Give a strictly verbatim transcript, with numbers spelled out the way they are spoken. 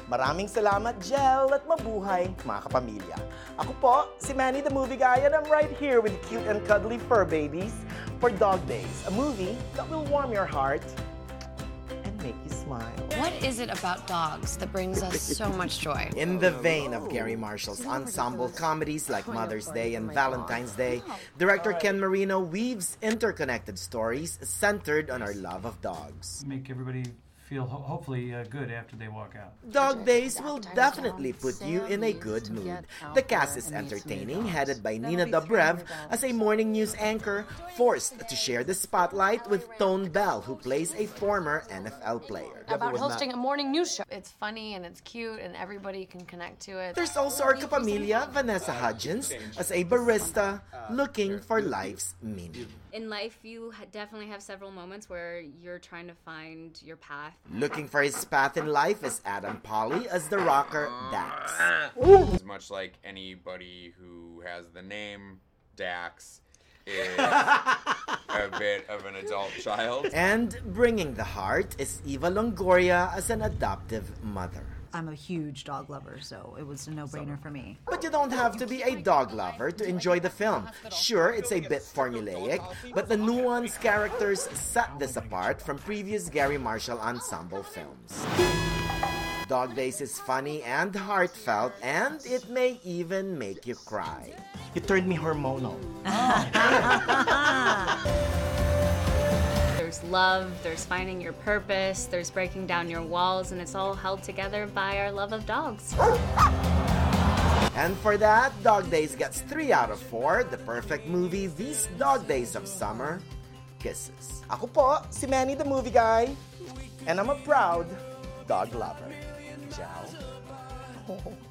Maraming salamat, Jel, at mabuhay, mga kapamilya. Ako po, si Manny the Movie Guy, and I'm right here with cute and cuddly fur babies for Dog Days, a movie that will warm your heart and make you smile. What is it about dogs that brings us so much joy? In the vein of Gary Marshall's ensemble comedies like Mother's Day and Valentine's Day, director Ken Marino weaves interconnected stories centered on our love of dogs. Make everybody feel ho hopefully uh, good after they walk out. Dog Days will definitely put you in a good mood. The cast is entertaining, headed by Nina Dobrev as a morning news anchor, forced to share the spotlight with Tone Bell, who plays a former N F L player. About hosting a morning news show. It's funny and it's cute and everybody can connect to it. There's also our kapamilya, Vanessa Hudgens, as a barista looking for life's meaning. In life, you definitely have several moments where you're trying to find your path. Looking for his path in life is Adam Polly as the rocker Dax. As much like anybody who has the name Dax is a bit of an adult child. And bringing the heart is Eva Longoria as an adoptive mother. I'm a huge dog lover, so it was a no-brainer for me. But you don't have to be a dog lover to enjoy the film. Sure, it's a bit formulaic, but the nuanced characters set this apart from previous Gary Marshall ensemble films. Dog Days is funny and heartfelt, and it may even make you cry. You turned me hormonal. There's love, there's finding your purpose, there's breaking down your walls, and it's all held together by our love of dogs. And for that, Dog Days gets three out of four, the perfect movie these dog days of summer. Kisses. Ako po, si Manny the Movie Guy, and I'm a proud dog lover. Ciao.